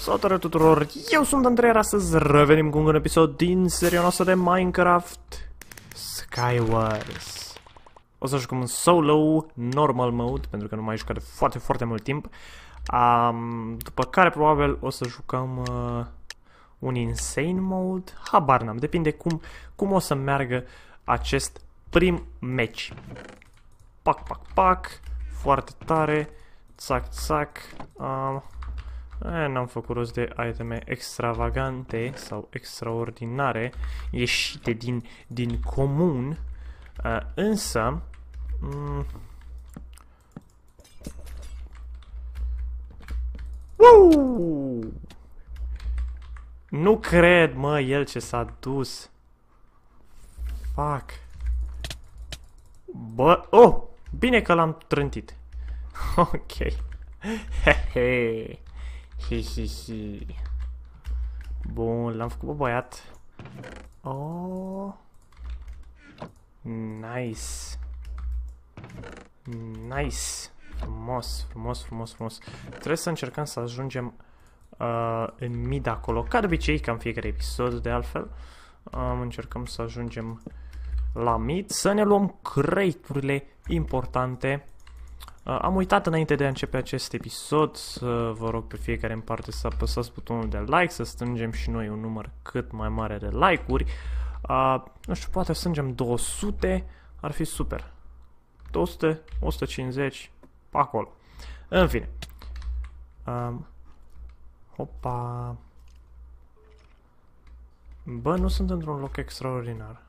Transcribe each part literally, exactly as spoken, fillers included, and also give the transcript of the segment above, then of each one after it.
Salutare tuturor, eu sunt Andrei, astăzi revenim cu un episod din seria noastră de Minecraft Skywars. O să jucăm în solo, normal mode, pentru că nu mai jucat de foarte, foarte mult timp. Um, după care probabil o să jucăm uh, un insane mode, habar n-am, depinde cum, cum o să meargă acest prim match. Pac, pac, pac, foarte tare, țac, țac. Um, N-am făcut rost de iteme extravagante sau extraordinare, ieșite din, din comun, uh, însă mm, uh, nu cred, mă, el ce s-a dus. Fuck. Bă, oh, bine că l-am trântit. Ok. Hehe. Hi, hi, hi. Bun, l-am făcut, bă, băiat. Oh. Nice. Nice. Frumos, frumos, frumos, frumos. Trebuie să încercăm să ajungem uh, în mid acolo. Ca de obicei, ca în fiecare episod, de altfel. Um, încercăm să ajungem la mid. Să ne luăm crate-urile importante. Uh, am uitat înainte de a începe acest episod să vă rog pe fiecare în parte să apăsați butonul de like, să strângem și noi un număr cât mai mare de like-uri. Uh, nu știu, poate strângem două sute, ar fi super. două sute, o sută cincizeci, pe acolo. În fine. Um, hopa. Bă, nu sunt într-un loc extraordinar.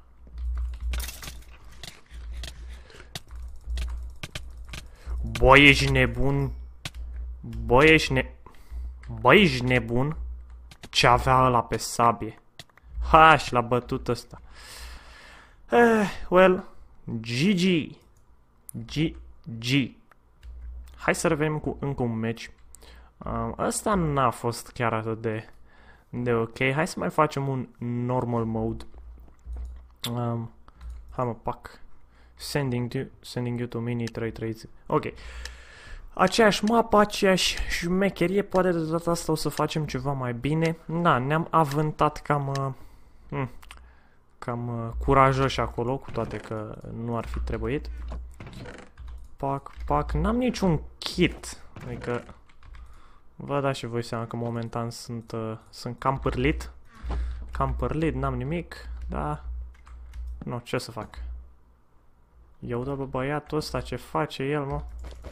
Bă, ești nebun? Bă, ești ne... Bă, ești nebun? Ce avea ăla pe sabie? Ha, și l-a bătut ăsta. Eh, well, G G. G G. Hai să revenim cu încă un match. Um, ăsta n-a fost chiar atât de, de ok. Hai să mai facem un normal mode. Um, hai mă, pac. Sending you, sending you to mini trei trei zero. Ok. Aceeași mapă, aceeași șmecherie. Poate de data asta o să facem ceva mai bine. Da, ne-am avântat cam uh, cam uh, curajoși acolo, cu toate că nu ar fi trebuit. Pac, pac. N-am niciun kit. Adică vă dați și voi seama că momentan sunt, uh, sunt cam pârlit. Cam pârlit, n-am nimic. Da. Nu, ce să fac? Eu dă, bă, băiatul ăsta, ce face el, mă?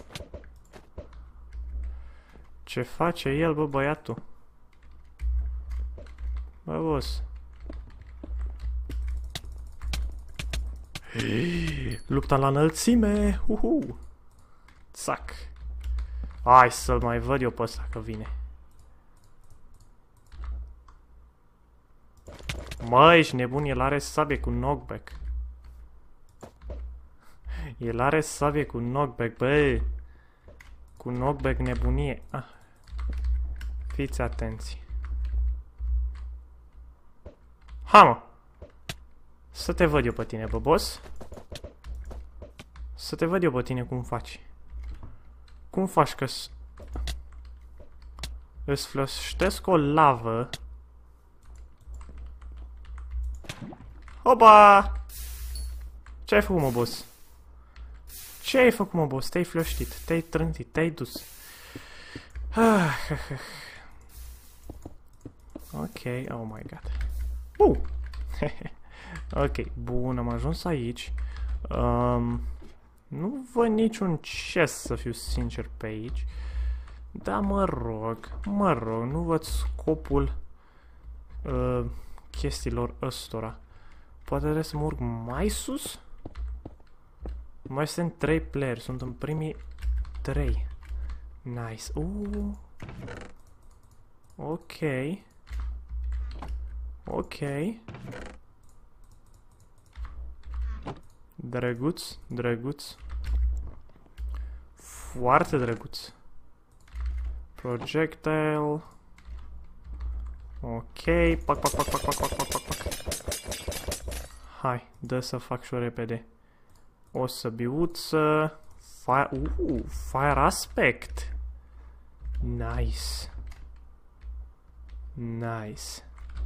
Ce face el, bă, băiatul? Bă, boss. Lupta la înălțime! Uhu! Țac! Hai să-l mai văd eu pe ăsta că vine. Mă, ești nebun, el are sabie cu knockback. El are sabie cu knockback, bă. Cu knockback nebunie. Ah. Fiți atenți. Ha, mă. Să te văd eu pe tine, bă, boss. Să te văd eu pe tine cum faci. Cum faci că îți flăștesc o lavă. Opa! Ce ai făcut, mă, boss? Ce ai făcut, mă, boss? Te-ai flăștit, te-ai trântit, te-ai dus. Ah, ok, oh my god. Uh! Ok, bun, am ajuns aici. Um, nu văd niciun chest, să fiu sincer, pe aici. Da, mă rog, mă rog, nu văd scopul uh, chestiilor ăstora. Poate trebuie să mă urc mai sus? Mai sunt trei playeri, sunt în primii trei. Nice. Uh. Ok. Ok. Drăguț, drăguț. Foarte drăguț. Projectile. Ok. Pac, pac, pac, pac, pac, pac, pac, pac, pac. Hai, dă să fac și-o repede. O să biuță. Fire, uh, fire aspect. Nice. Nice.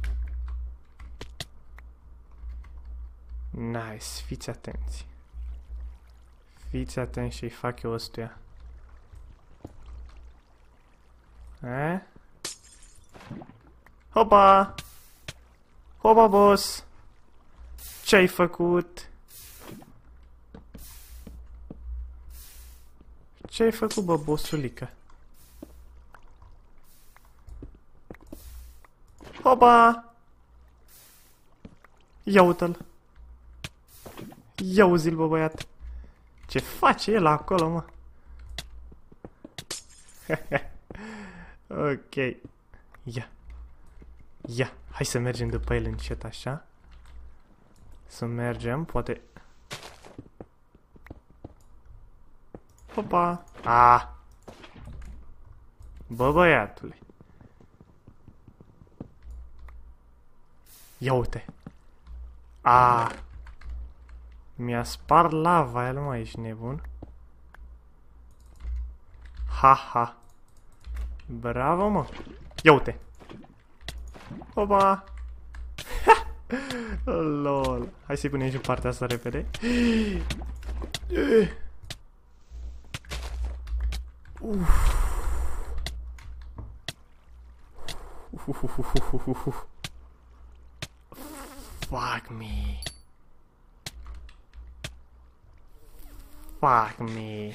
Nice. Fiți atenți. Fiți atenți și-i fac eu ăstuia. Eh? Hopa! Hopa, boss! Ce-ai făcut? Ce-ai făcut, bă, bossulică? Hopa! Ia uite-l! Ia uzi-l, bă, băiat! Ce face el acolo, mă? Ok. Ia. Ia. Hai să mergem după el încet, așa. Să mergem, poate... Hopa! Ah! Bă, băiatule! Ia uite! Ah! Mi-a spart lava, el, mă, ești nebun? Ha, ha! Bravo, mă! Ia uite! Opa! Lol! Hai să-i punem și partea asta repede. Uf. Fuck me! Fuck me!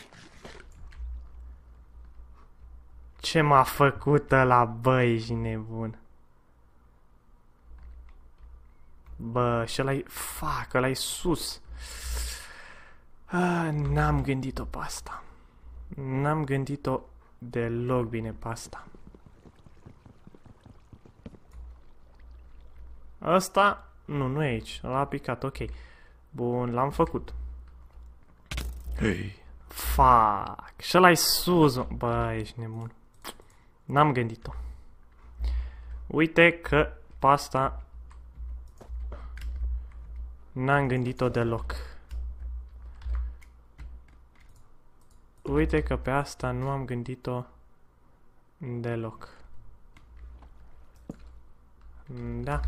Ce m-a făcut ăla, bă, ești nebun? Bă, și ăla-i... Fuck, ăla-i sus. N-am gândit-o pe asta. N-am gândit-o deloc bine pe asta. Ăsta... Nu, nu e aici. L-a picat, ok. Bun, l-am făcut. Hei. Fuck. Și ăla-i sus. Bă, ești nebun. N-am gândit-o. Uite că pe asta n-am gândit-o deloc. Uite că pe asta nu am gândit-o deloc. Da.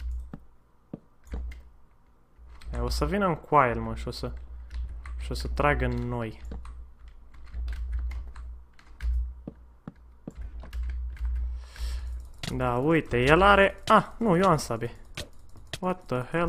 O să vină în coaie, mă, și o să și o să tragă în noi. Da, uite, el are... Ah, nu, eu am sabie. What the hell?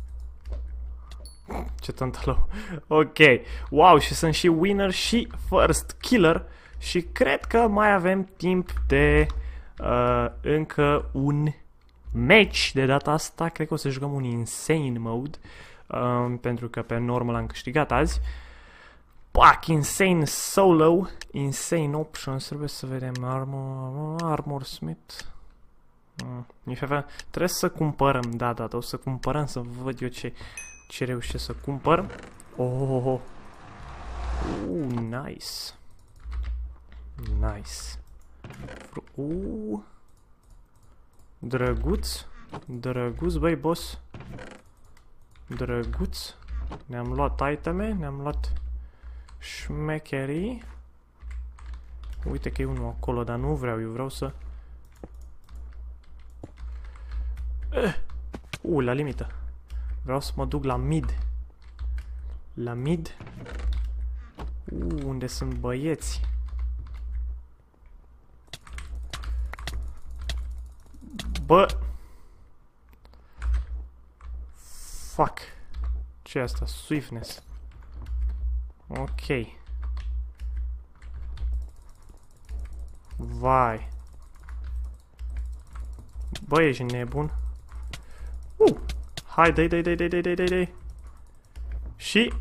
Ce tântălău. Ok. Wow, și sunt și winner și first killer. Și cred că mai avem timp de uh, încă un match de data asta. Cred că o să jucăm un insane mode. Uh, pentru că pe normal am câștigat azi. Pac, insane solo. Insane options. Trebuie să vedem. Armor, armor smith. Mm, trebuie să cumpărăm. Da, da, da. O să cumpărăm să văd eu ce... Ce reușesc să cumpăr. Oh, oh, oh. Uh, nice. Nice. Uh. Drăguț. Drăguț, băi, boss. Drăguț. Ne-am luat iteme, ne-am luat șmecherii. Uite că e unul acolo, dar nu vreau, eu vreau să... Uh, uh la limită. Vreau să mă duc la mid. La mid? Uh, unde sunt băieți? Bă! Fuck. Ce e asta? Swiftness. Ok. Vai. Bă, ești nebun? Uh! Hai, dai, dai, dai, dai, dai, dai, dai, dai. Și...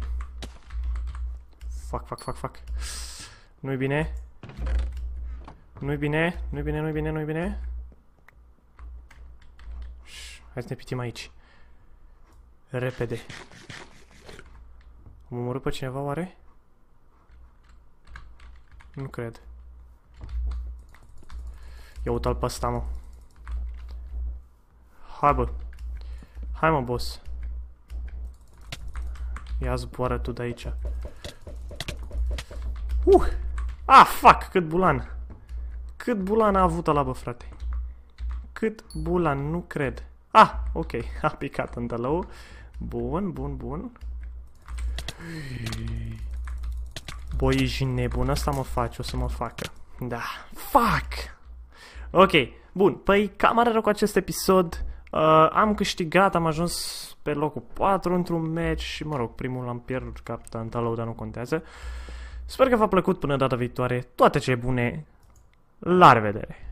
Fuck, fuck, fuck, fuck. Nu-i bine. Nu-i bine, nu-i bine, nu-i bine, nu-i bine. Hai să ne pitim aici. Repede. Am omorât pe cineva, oare? Nu cred. Ia uite-l pe ăsta, mă. Hai, bă. Hai, mă, boss. Ia zboară tu de aici. Uh! Ah, fuck! Cât bulan! Cât bulan a avut ăla, bă, frate. cât bula, nu cred. Ah, ok, a picat în tălău. Bun, bun, bun. Băi, ești nebun, asta mă face, o să mă facă. Da, fuck! Ok, bun, păi cam are rău cu acest episod. Uh, am câștigat, am ajuns pe locul patru într-un match și, mă rog, primul l-am pierdut ca Tălău, dar nu contează. Sper că v-a plăcut, până data viitoare. Toate cele bune, la revedere!